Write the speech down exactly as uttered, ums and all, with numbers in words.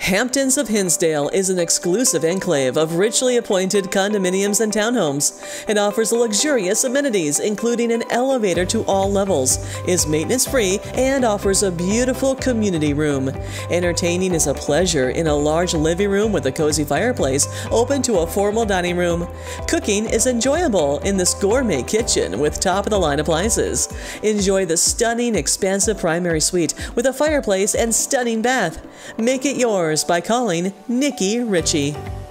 Hamptons of Hinsdale is an exclusive enclave of richly appointed condominiums and townhomes. It offers luxurious amenities, including an elevator to all levels, is maintenance-free, and offers a beautiful community room. Entertaining is a pleasure in a large living room with a cozy fireplace open to a formal dining room. Cooking is enjoyable in this gourmet kitchen with top-of-the-line appliances. Enjoy the stunning, expansive primary suite with a fireplace and stunning bath. Make it yours by calling Nikki Ritchie.